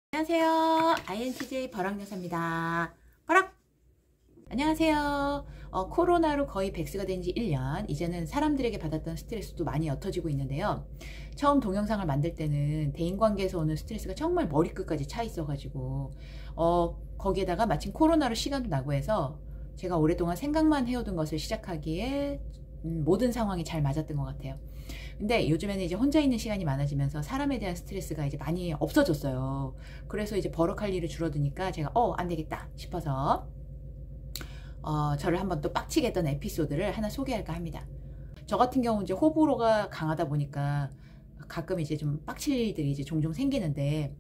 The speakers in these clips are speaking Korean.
안녕하세요. INTJ 버럭여사입니다. 버럭! 안녕하세요. 코로나로 거의 백수가 된 지 1년, 이제는 사람들에게 받았던 스트레스도 많이 옅어지고 있는데요. 처음 동영상을 만들 때는 대인관계에서 오는 스트레스가 정말 머리끝까지 차 있어가지고 거기에다가 마침 코로나로 시간도 나고 해서 제가 오랫동안 생각만 해오던 것을 시작하기에 모든 상황이 잘 맞았던 것 같아요. 근데 요즘에는 이제 혼자 있는 시간이 많아지면서 사람에 대한 스트레스가 이제 많이 없어졌어요. 그래서 이제 버럭할 일이 줄어드니까 제가 안 되겠다 싶어서 저를 한번 또 빡치게 했던 에피소드를 하나 소개할까 합니다. 저 같은 경우 이제 호불호가 강하다 보니까 가끔 이제 좀 빡칠 일들이 이제 종종 생기는데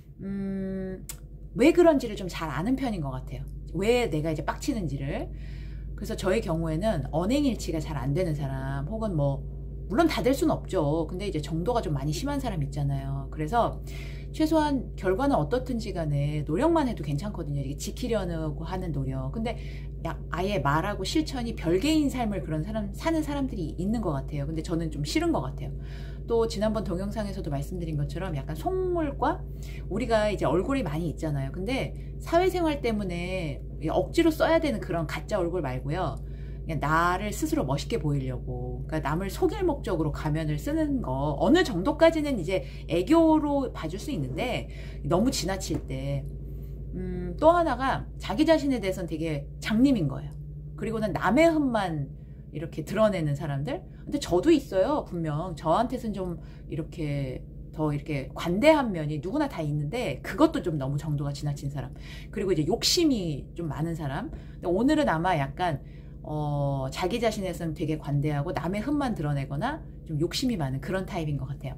왜 그런지를 좀 잘 아는 편인 것 같아요. 왜 내가 이제 빡치는지를. 그래서 저의 경우에는 언행일치가 잘 안 되는 사람, 혹은 물론 다 될 수는 없죠. 근데 이제 정도가 좀 많이 심한 사람 있잖아요. 그래서 최소한 결과는 어떻든지 간에 노력만 해도 괜찮거든요. 이게 지키려고 하는 노력. 근데 아예 말하고 실천이 별개인 삶을 사는 사람들이 있는 것 같아요. 근데 저는 좀 싫은 것 같아요. 또 지난번 동영상에서도 말씀드린 것처럼 약간 속물과, 우리가 이제 얼굴이 많이 있잖아요. 근데 사회생활 때문에 억지로 써야 되는 그런 가짜 얼굴 말고요. 그냥 나를 스스로 멋있게 보이려고, 그러니까 남을 속일 목적으로 가면을 쓰는 거 어느 정도까지는 이제 애교로 봐줄 수 있는데, 너무 지나칠 때 또 하나가 자기 자신에 대해서는 되게 장님인 거예요. 그리고는 남의 흠만 이렇게 드러내는 사람들. 근데 저도 있어요. 분명 저한테는 좀 이렇게 더 이렇게 관대한 면이 누구나 다 있는데, 그것도 좀 너무 정도가 지나친 사람. 그리고 이제 욕심이 좀 많은 사람. 근데 오늘은 아마 약간 자기 자신에서는 되게 관대하고 남의 흠만 드러내거나 좀 욕심이 많은 그런 타입인 것 같아요.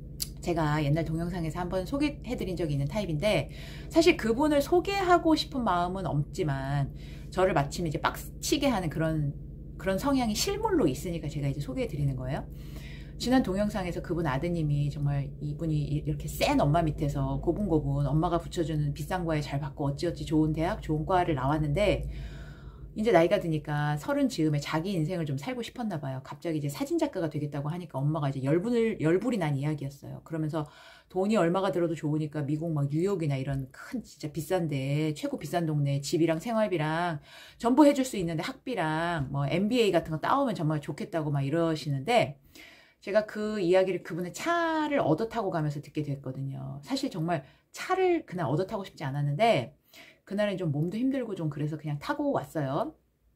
제가 옛날 동영상에서 한번 소개해드린 적이 있는 타입인데, 사실 그분을 소개하고 싶은 마음은 없지만 저를 마침 이제 빡치게 하는 그런 성향이 실물로 있으니까 제가 이제 소개해드리는 거예요. 지난 동영상에서 그분 아드님이, 정말 이분이 이렇게 센 엄마 밑에서 고분고분 엄마가 붙여주는 비싼 과에 잘 받고 어찌어찌 좋은 대학 좋은 과를 나왔는데, 이제 나이가 드니까 30 즈음에 자기 인생을 좀 살고 싶었나 봐요. 갑자기 이제 사진작가가 되겠다고 하니까 엄마가 이제 열불이 난 이야기였어요. 그러면서 돈이 얼마가 들어도 좋으니까 미국 막 뉴욕이나 이런 큰 진짜 비싼데, 최고 비싼 동네 집이랑 생활비랑 전부 해줄 수 있는데, 학비랑 MBA 같은 거 따오면 정말 좋겠다고 막 이러시는데, 제가 그 이야기를 그분의 차를 얻어 타고 가면서 듣게 됐거든요. 사실 정말 차를 그날 얻어 타고 싶지 않았는데, 그날은 좀 몸도 힘들고 좀 그래서 그냥 타고 왔어요.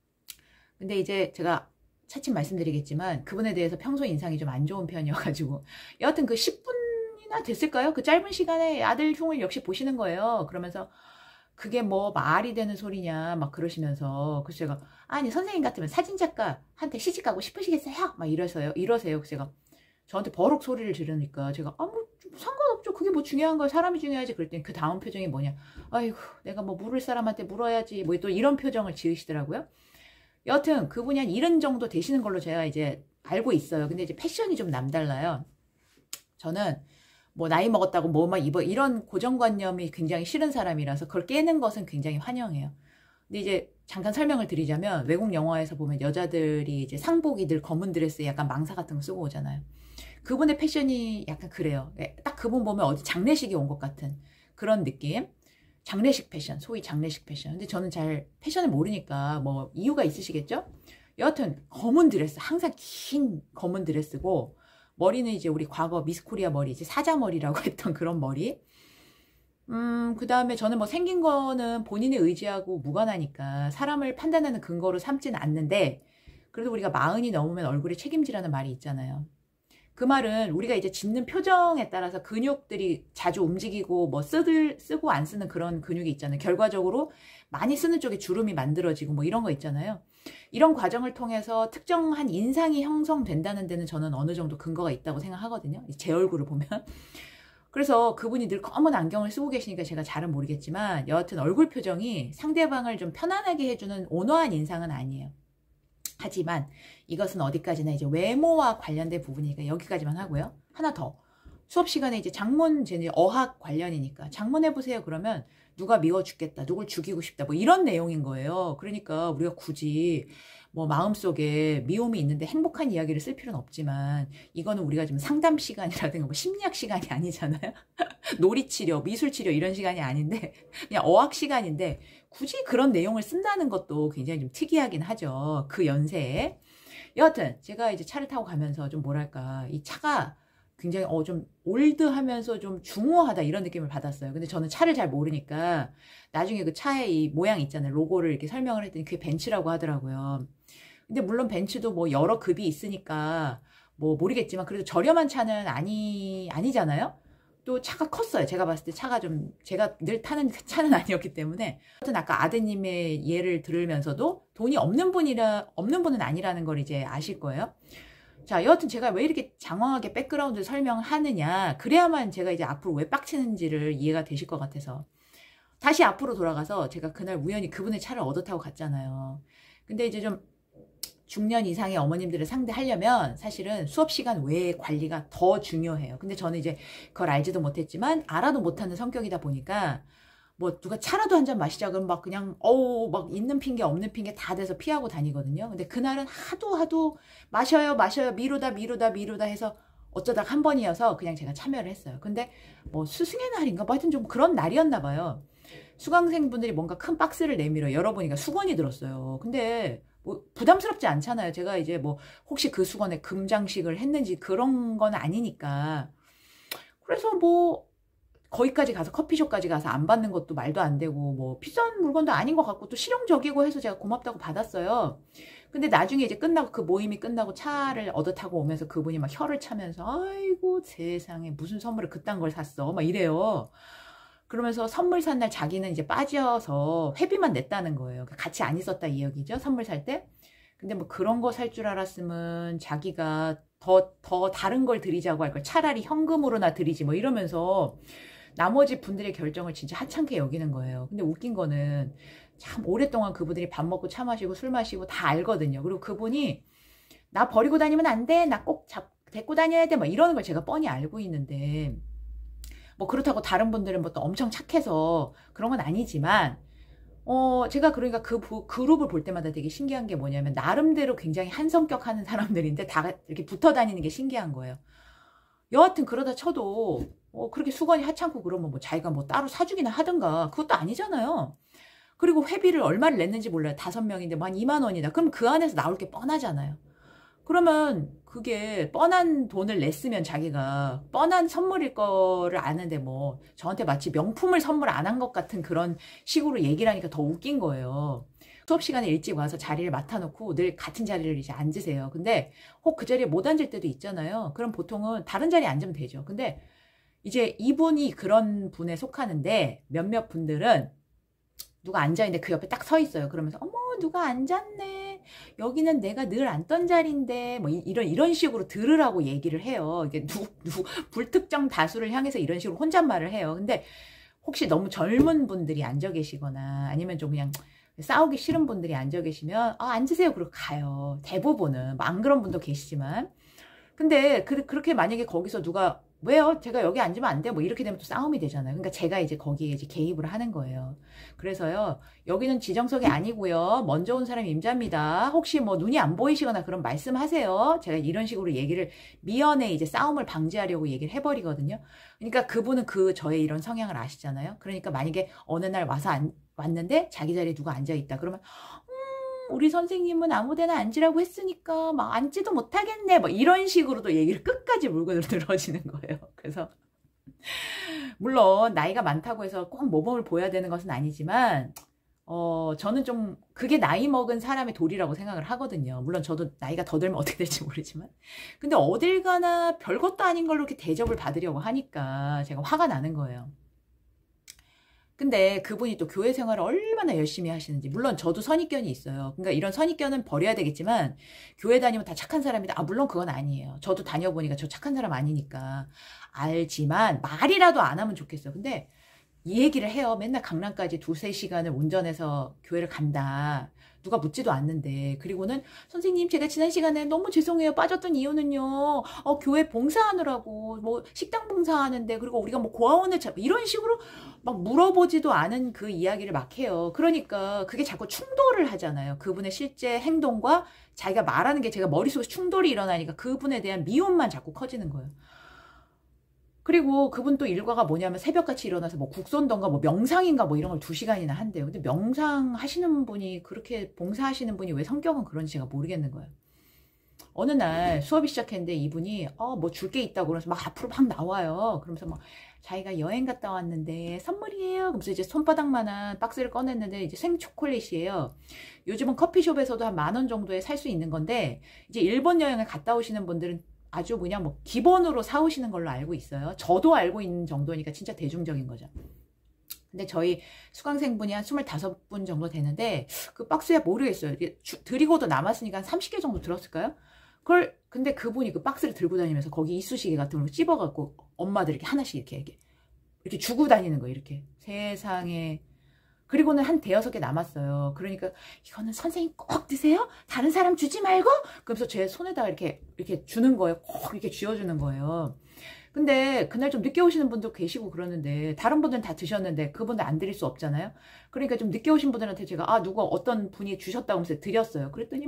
근데 이제 제가 차츰 말씀드리겠지만 그분에 대해서 평소 인상이 좀 안 좋은 편이어가지고, 여하튼 그 10분이나 됐을까요? 그 짧은 시간에 아들 흉을 역시 보시는 거예요. 그러면서 그게 말이 되는 소리냐 막 그러시면서, 그래서 제가 아니 선생님 같으면 사진작가한테 시집가고 싶으시겠어요? 막 이러세요. 그래서 제가 저한테 버럭 소리를 지르니까 제가 상관없죠. 그게 중요한 걸 사람이 중요하지. 그랬더니 그 다음 표정이 뭐냐, 아이고 내가 물을 사람한테 물어야지 또 이런 표정을 지으시더라고요. 여하튼 그분이 한 70 정도 되시는 걸로 제가 이제 알고 있어요. 근데 이제 패션이 좀 남달라요. 저는 나이 먹었다고 뭐만 입어 이런 고정관념이 굉장히 싫은 사람이라서 그걸 깨는 것은 굉장히 환영해요. 근데 이제 잠깐 설명을 드리자면, 외국 영화에서 보면 여자들이 이제 상복이 늘 검은 드레스에 약간 망사 같은 거 쓰고 오잖아요. 그분의 패션이 약간 그래요. 딱 그분 보면 어디 장례식에 온 것 같은 그런 느낌. 장례식 패션, 소위 장례식 패션. 근데 저는 잘 패션을 모르니까 이유가 있으시겠죠? 여하튼 검은 드레스, 항상 긴 검은 드레스고, 머리는 이제 우리 과거 미스코리아 머리, 이제 사자머리라고 했던 그런 머리. 그 다음에 저는 생긴 거는 본인의 의지하고 무관하니까 사람을 판단하는 근거로 삼지는 않는데, 그래도 우리가 40이 넘으면 얼굴에 책임지라는 말이 있잖아요. 그 말은 우리가 이제 짓는 표정에 따라서 근육들이 자주 움직이고 쓰고 안 쓰는 그런 근육이 있잖아요. 결과적으로 많이 쓰는 쪽에 주름이 만들어지고 이런 거 있잖아요. 이런 과정을 통해서 특정한 인상이 형성된다는 데는 저는 어느 정도 근거가 있다고 생각하거든요. 제 얼굴을 보면. 그래서 그분이 늘 검은 안경을 쓰고 계시니까 제가 잘은 모르겠지만, 여하튼 얼굴 표정이 상대방을 좀 편안하게 해주는 온화한 인상은 아니에요. 하지만 이것은 어디까지나 이제 외모와 관련된 부분이니까 여기까지만 하고요. 하나 더. 수업 시간에 이제 장문, 제 어학 관련이니까 장문해보세요. 그러면 누가 미워 죽겠다, 누굴 죽이고 싶다, 뭐 이런 내용인 거예요. 그러니까 우리가 굳이 뭐 마음속에 미움이 있는데 행복한 이야기를 쓸 필요는 없지만, 이거는 우리가 지금 상담 시간이라든가 뭐 심리학 시간이 아니잖아요. 놀이치료, 미술치료 이런 시간이 아닌데 그냥 어학 시간인데 굳이 그런 내용을 쓴다는 것도 굉장히 좀 특이하긴 하죠. 그 연세에. 여하튼 제가 이제 차를 타고 가면서 좀 뭐랄까, 이 차가 굉장히 좀 올드하면서 좀 중후하다 이런 느낌을 받았어요. 근데 저는 차를 잘 모르니까 나중에 그 차의 이 모양 있잖아요. 로고를 이렇게 설명을 했더니 그게 벤츠라고 하더라고요. 근데 물론 벤츠도 뭐 여러 급이 있으니까 뭐 모르겠지만 그래도 저렴한 차는 아니잖아요. 또 차가 컸어요. 제가 봤을 때 차가 좀, 제가 늘 타는 차는 아니었기 때문에. 하여튼 아까 아드님의 예를 들으면서도 돈이 없는 분은 아니라는 걸 이제 아실 거예요. 자, 여하튼 제가 왜 이렇게 장황하게 백그라운드를 설명하느냐, 그래야만 제가 이제 앞으로 왜 빡치는지를 이해가 되실 것 같아서. 다시 앞으로 돌아가서 제가 그날 우연히 그분의 차를 얻어 타고 갔잖아요. 근데 이제 좀 중년 이상의 어머님들을 상대하려면 사실은 수업 시간 외의 관리가 더 중요해요. 근데 저는 이제 그걸 알지도 못했지만 알아도 못하는 성격이다 보니까 뭐 누가 차라도 한 잔 마시자 그러면 막 그냥 막 있는 핑계 없는 핑계 다 대서 피하고 다니거든요. 근데 그날은 하도 마셔요 미루다 해서 어쩌다가 한 번이어서 그냥 제가 참여를 했어요. 근데 뭐 스승의 날인가 뭐 하여튼 좀 그런 날이었나 봐요. 수강생분들이 뭔가 큰 박스를 내밀어 열어보니까 수건이 들었어요. 근데 뭐 부담스럽지 않잖아요. 제가 이제 뭐 혹시 그 수건에 금장식을 했는지 그런 건 아니니까. 그래서 뭐 거기까지 가서 커피숍까지 가서 안 받는 것도 말도 안 되고 뭐 비싼 물건도 아닌 것 같고 또 실용적이고 해서 제가 고맙다고 받았어요. 근데 나중에 이제 끝나고 그 모임이 끝나고 차를 얻어 타고 오면서 그분이 막 혀를 차면서 아이고 세상에 무슨 선물을 그딴 걸 샀어 막 이래요. 그러면서 선물 산 날 자기는 이제 빠져서 회비만 냈다는 거예요. 같이 안 있었다 이 얘기죠. 선물 살 때. 근데 뭐 그런 거 살 줄 알았으면 자기가 더 다른 걸 드리자고 할 걸 차라리 현금으로나 드리지 뭐 이러면서 나머지 분들의 결정을 진짜 하찮게 여기는 거예요. 근데 웃긴 거는 참 오랫동안 그분들이 밥 먹고 차 마시고 술 마시고 다 알거든요. 그리고 그분이 나 버리고 다니면 안 돼. 나 꼭 데리고 다녀야 돼. 뭐 이러는 걸 제가 뻔히 알고 있는데 뭐 그렇다고 다른 분들은 뭐 또 엄청 착해서 그런 건 아니지만 제가 그러니까 그 그룹을 볼 때마다 되게 신기한 게 뭐냐면 나름대로 굉장히 한 성격 하는 사람들인데 다 이렇게 붙어 다니는 게 신기한 거예요. 여하튼 그러다 쳐도 그렇게 수건이 하찮고 그러면 뭐 자기가 뭐 따로 사주기나 하든가 그것도 아니잖아요. 그리고 회비를 얼마를 냈는지 몰라요. 5명인데 뭐 한 2만 원이다. 그럼 그 안에서 나올 게 뻔하잖아요. 그러면 그게 뻔한 돈을 냈으면 자기가 뻔한 선물일 거를 아는데 뭐 저한테 마치 명품을 선물 안 한 것 같은 그런 식으로 얘기를 하니까 더 웃긴 거예요. 수업 시간에 일찍 와서 자리를 맡아놓고 늘 같은 자리를 이제 앉으세요. 근데 혹 그 자리에 못 앉을 때도 있잖아요. 그럼 보통은 다른 자리에 앉으면 되죠. 근데 이제 이분이 그런 분에 속하는데 몇몇 분들은 누가 앉아있는데 그 옆에 딱 서 있어요. 그러면서 어머 누가 앉았네. 여기는 내가 늘 앉던 자리인데 뭐 이런 식으로 들으라고 얘기를 해요. 이게 불특정 다수를 향해서 이런 식으로 혼잣말을 해요. 근데 혹시 너무 젊은 분들이 앉아 계시거나 아니면 좀 그냥 싸우기 싫은 분들이 앉아 계시면 앉으세요 그러고 가요. 대부분은 안 그런 분도 계시지만 근데 그렇게 만약에 거기서 누가 왜요? 제가 여기 앉으면 안 돼? 뭐 이렇게 되면 또 싸움이 되잖아요. 그러니까 제가 이제 거기에 이제 개입을 하는 거예요. 그래서요, 여기는 지정석이 아니고요. 먼저 온 사람이 임자입니다. 혹시 뭐 눈이 안 보이시거나 그런 말씀하세요. 제가 이런 식으로 얘기를 미연에 이제 싸움을 방지하려고 얘기를 해버리거든요. 그러니까 그분은 저의 이런 성향을 아시잖아요. 그러니까 만약에 어느 날 왔는데 자기 자리에 누가 앉아 있다. 그러면 우리 선생님은 아무데나 앉으라고 했으니까 막 앉지도 못하겠네 뭐 이런 식으로도 얘기를 끝까지 물고 늘어지는 거예요. 그래서 물론 나이가 많다고 해서 꼭 모범을 보여야 되는 것은 아니지만 저는 좀 그게 나이 먹은 사람의 도리라고 생각을 하거든요. 물론 저도 나이가 더 들면 어떻게 될지 모르지만 근데 어딜 가나 별것도 아닌 걸로 이렇게 대접을 받으려고 하니까 제가 화가 나는 거예요. 근데 그분이 또 교회 생활을 얼마나 열심히 하시는지 물론 저도 선입견이 있어요. 그러니까 이런 선입견은 버려야 되겠지만 교회 다니면 다 착한 사람이다. 물론 그건 아니에요. 저도 다녀보니까 저 착한 사람 아니니까 알지만 말이라도 안 하면 좋겠어요. 근데 이 얘기를 해요. 맨날 강남까지 2~3시간을 운전해서 교회를 간다. 누가 묻지도 않는데. 그리고는 선생님 제가 지난 시간에 너무 죄송해요. 빠졌던 이유는요. 교회 봉사하느라고 뭐 식당 봉사하는데 그리고 우리가 뭐 고아원을 이런 식으로 막 물어보지도 않은 그 이야기를 막 해요. 그러니까 그게 자꾸 충돌을 하잖아요. 그분의 실제 행동과 자기가 말하는 게 제가 머릿속에서 충돌이 일어나니까 그분에 대한 미움만 자꾸 커지는 거예요. 그리고 그분 또 일과가 뭐냐면 새벽같이 일어나서 뭐 국선던가 뭐 명상인가 뭐 이런 걸 2시간이나 한대요. 근데 명상 하시는 분이 그렇게 봉사하시는 분이 왜 성격은 그런지 제가 모르겠는 거예요. 어느 날 수업이 시작했는데 이분이 뭐 줄 게 있다고 그래서 막 앞으로 막 나와요. 그러면서 막 자기가 여행 갔다 왔는데 선물이에요. 그러면서 이제 손바닥만한 박스를 꺼냈는데 이제 생 초콜릿이에요. 요즘은 커피숍에서도 한 10,000원 정도에 살 수 있는 건데 이제 일본 여행을 갔다 오시는 분들은 아주 그냥 뭐 기본으로 사오시는 걸로 알고 있어요. 저도 알고 있는 정도니까 진짜 대중적인 거죠. 근데 저희 수강생분이 한 25분 정도 되는데 그 박스에 모르겠어요. 드리고도 남았으니까 한 30개 정도 들었을까요? 근데 그분이 그 박스를 들고 다니면서 거기 이쑤시개 같은 걸 찝어갖고 엄마들 이렇게 하나씩 이렇게 주고 다니는 거예요. 이렇게. 세상에. 그리고는 한 5~6개 남았어요. 그러니까 이거는 선생님 꼭 드세요? 다른 사람 주지 말고? 그러면서 제 손에다가 이렇게 주는 거예요. 꼭 이렇게 쥐어주는 거예요. 근데 그날 좀 늦게 오시는 분도 계시고 그러는데 다른 분들은 다 드셨는데 그분들 안 드릴 수 없잖아요. 그러니까 좀 늦게 오신 분들한테 제가 누가 어떤 분이 주셨다고 하면서 드렸어요. 그랬더니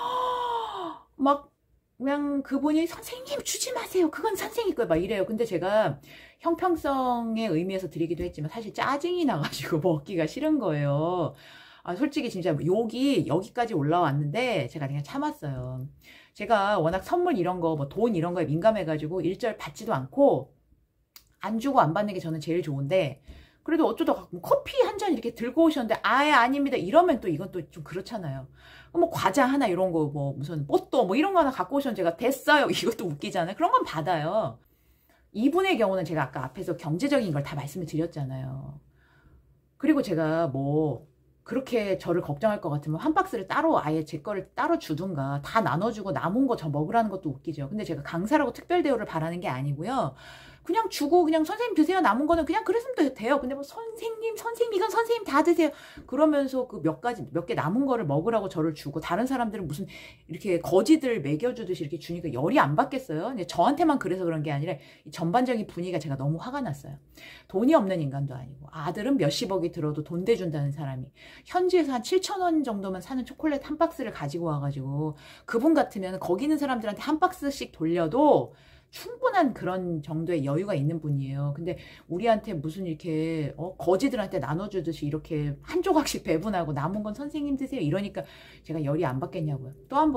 막 그냥 그분이 선생님 주지 마세요. 그건 선생님 거예요. 막 이래요. 근데 제가 형평성의 의미에서 드리기도 했지만 사실 짜증이 나가지고 먹기가 싫은 거예요. 솔직히 진짜 욕이 여기까지 올라왔는데 제가 그냥 참았어요. 제가 워낙 선물 이런 거, 뭐 돈 이런 거에 민감해가지고 일절 받지도 않고 안 주고 안 받는 게 저는 제일 좋은데 그래도 어쩌다 커피 한 잔 이렇게 들고 오셨는데 아예 아닙니다 이러면 또 이건 또 좀 그렇잖아요. 뭐 과자 하나 이런 거 뭐 무슨 뽀또 뭐 이런 거 하나 갖고 오셨는데 제가 됐어요 이것도 웃기잖아요. 그런 건 받아요. 이분의 경우는 제가 아까 앞에서 경제적인 걸 다 말씀을 드렸잖아요. 그리고 제가 뭐 그렇게 저를 걱정할 것 같으면 한 박스를 따로 아예 제 거를 따로 주든가 다 나눠주고 남은 거 저 먹으라는 것도 웃기죠. 근데 제가 강사라고 특별 대우를 바라는 게 아니고요. 그냥 주고 그냥 선생님 드세요. 남은 거는 그냥 그랬으면 돼요. 근데 뭐 선생님 이건 선생님 다 드세요. 그러면서 그 몇 개 남은 거를 먹으라고 저를 주고 다른 사람들은 무슨 이렇게 거지들 먹여주듯이 이렇게 주니까 열이 안 받겠어요. 근데 저한테만 그래서 그런 게 아니라 전반적인 분위기가 제가 너무 화가 났어요. 돈이 없는 인간도 아니고 아들은 몇십억이 들어도 돈 대준다는 사람이 현지에서 한 7,000원 정도만 사는 초콜릿 한 박스를 가지고 와가지고 그분 같으면 거기 있는 사람들한테 한 박스씩 돌려도 충분한 그런 정도의 여유가 있는 분이에요. 근데 우리한테 무슨 이렇게 거지들한테 나눠주듯이 이렇게 한 조각씩 배분하고 남은 건 선생님 드세요 이러니까 제가 열이 안 받겠냐고요. 또 한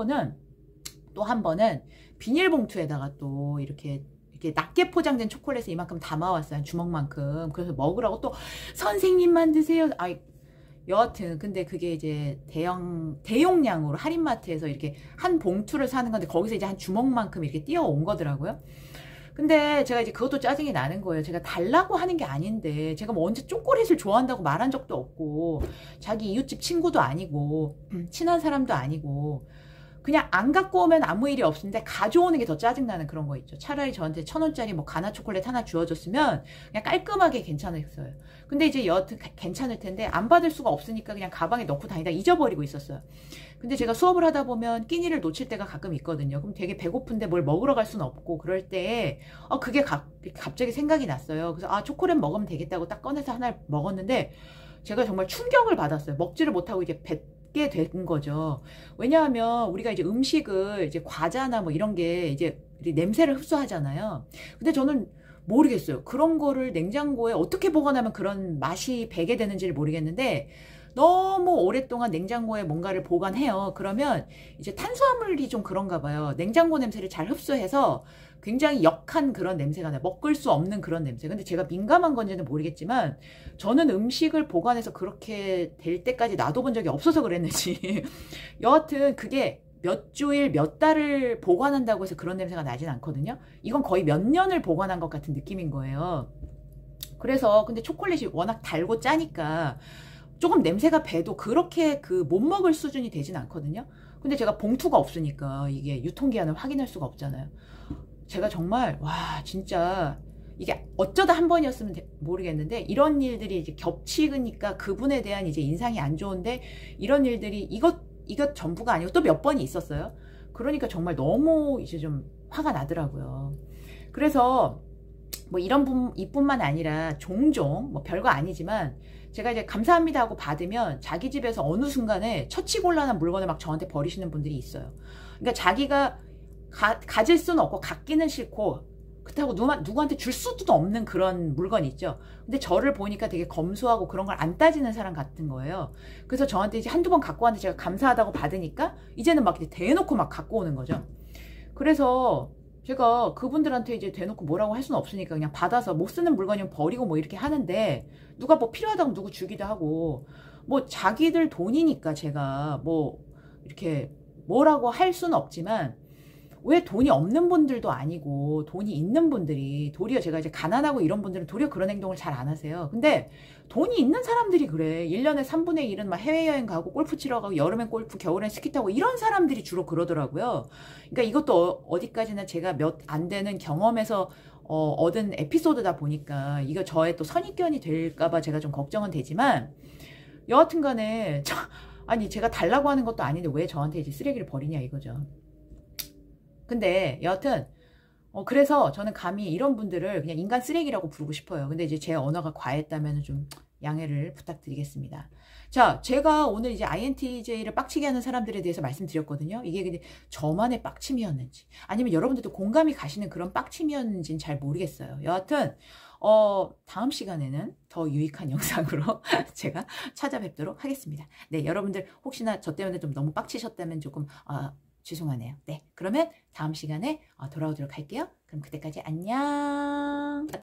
번은 비닐봉투에다가 또 이렇게 낮게 포장된 초콜릿을 이만큼 담아왔어요. 한 주먹만큼. 그래서 먹으라고 또 선생님만 드세요. 여하튼 근데 그게 이제 대용량으로 할인마트에서 이렇게 한 봉투를 사는 건데 거기서 이제 한 주먹만큼 이렇게 띄어온 거더라고요. 근데 제가 이제 그것도 짜증이 나는 거예요. 제가 달라고 하는 게 아닌데 제가 뭐 언제 초콜릿을 좋아한다고 말한 적도 없고 자기 이웃집 친구도 아니고 친한 사람도 아니고 그냥 안 갖고 오면 아무 일이 없는데 가져오는 게 더 짜증나는 그런 거 있죠. 차라리 저한테 1,000원짜리 뭐 가나 초콜릿 하나 주어줬으면 그냥 깔끔하게 괜찮았어요. 근데 이제 여하튼 괜찮을 텐데 안 받을 수가 없으니까 그냥 가방에 넣고 다니다 잊어버리고 있었어요. 근데 제가 수업을 하다 보면 끼니를 놓칠 때가 가끔 있거든요. 그럼 되게 배고픈데 뭘 먹으러 갈 수는 없고 그럴 때 그게 갑자기 생각이 났어요. 그래서 초콜릿 먹으면 되겠다고 딱 꺼내서 하나를 먹었는데 제가 정말 충격을 받았어요. 먹지를 못하고 이제 게 된 거죠. 왜냐하면 우리가 이제 음식을 이제 과자나 뭐 이런 게 이제 냄새를 흡수하잖아요. 근데 저는 모르겠어요. 그런 거를 냉장고에 어떻게 보관하면 그런 맛이 배게 되는지를 모르겠는데 너무 오랫동안 냉장고에 뭔가를 보관해요. 그러면 이제 탄수화물이 좀 그런가 봐요. 냉장고 냄새를 잘 흡수해서 굉장히 역한 그런 냄새가 나요. 먹을 수 없는 그런 냄새. 근데 제가 민감한 건지는 모르겠지만 저는 음식을 보관해서 그렇게 될 때까지 놔둬본 적이 없어서 그랬는지 여하튼 그게 몇 주일, 몇 달을 보관한다고 해서 그런 냄새가 나진 않거든요. 이건 거의 몇 년을 보관한 것 같은 느낌인 거예요. 그래서 근데 초콜릿이 워낙 달고 짜니까 조금 냄새가 배도 그렇게 못 먹을 수준이 되진 않거든요. 근데 제가 봉투가 없으니까 이게 유통기한을 확인할 수가 없잖아요. 제가 정말 와 진짜 이게 어쩌다 한 번이었으면 모르겠는데 이런 일들이 이제 겹치니까 그분에 대한 이제 인상이 안 좋은데 이런 일들이 이것 전부가 아니고 또 몇 번이 있었어요. 그러니까 정말 너무 이제 좀 화가 나더라고요. 그래서 뭐 이뿐만 아니라 종종 뭐 별거 아니지만 제가 이제 감사합니다 하고 받으면 자기 집에서 어느 순간에 처치곤란한 물건을 막 저한테 버리시는 분들이 있어요. 그러니까 자기가 가질 수는 없고 갖기는 싫고 그렇다고 누구한테 줄 수도 없는 그런 물건 있죠. 근데 저를 보니까 되게 검소하고 그런 걸 안 따지는 사람 같은 거예요. 그래서 저한테 이제 한두 번 갖고 왔는데 제가 감사하다고 받으니까 이제는 막 대놓고 막 갖고 오는 거죠. 그래서 제가 그분들한테 이제 대놓고 뭐라고 할 수는 없으니까 그냥 받아서 못 쓰는 물건이면 버리고 뭐 이렇게 하는데 누가 뭐 필요하다고 누구 주기도 하고 뭐 자기들 돈이니까 제가 뭐 이렇게 뭐라고 할 수는 없지만 왜 돈이 없는 분들도 아니고 돈이 있는 분들이 도리어 제가 이제 가난하고 이런 분들은 도리어 그런 행동을 잘 안 하세요. 근데 돈이 있는 사람들이 그래. 1년에 3분의 1은 막 해외여행 가고 골프 치러 가고 여름엔 골프 겨울엔 스키 타고 이런 사람들이 주로 그러더라고요. 그러니까 이것도 어디까지나 제가 몇 안 되는 경험에서 얻은 에피소드다 보니까 이거 저의 또 선입견이 될까봐 제가 좀 걱정은 되지만 여하튼 간에 아니 제가 달라고 하는 것도 아닌데 왜 저한테 이제 쓰레기를 버리냐 이거죠. 근데 여하튼 그래서 저는 감히 이런 분들을 그냥 인간 쓰레기라고 부르고 싶어요. 근데 이제 제 언어가 과했다면 좀 양해를 부탁드리겠습니다. 자, 제가 오늘 이제 INTJ를 빡치게 하는 사람들에 대해서 말씀드렸거든요. 이게 근데 저만의 빡침이었는지 아니면 여러분들도 공감이 가시는 그런 빡침이었는지는 잘 모르겠어요. 여하튼 다음 시간에는 더 유익한 영상으로 제가 찾아뵙도록 하겠습니다. 네, 여러분들 혹시나 저 때문에 좀 너무 빡치셨다면 조금 죄송하네요. 네, 그러면 다음 시간에 돌아오도록 할게요. 그럼 그때까지 안녕.